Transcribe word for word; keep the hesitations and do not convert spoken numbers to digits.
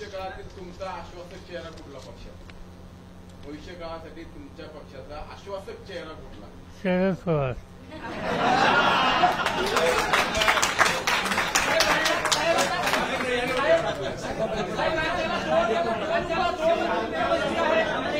भविष्य काळातील तुमचा आश्वासक चेहरा कुठला पक्षाचा? भविष्य काळासाठी तुमच्या पक्षाचा आश्वासक चेहरा कुठला? शरद पवार.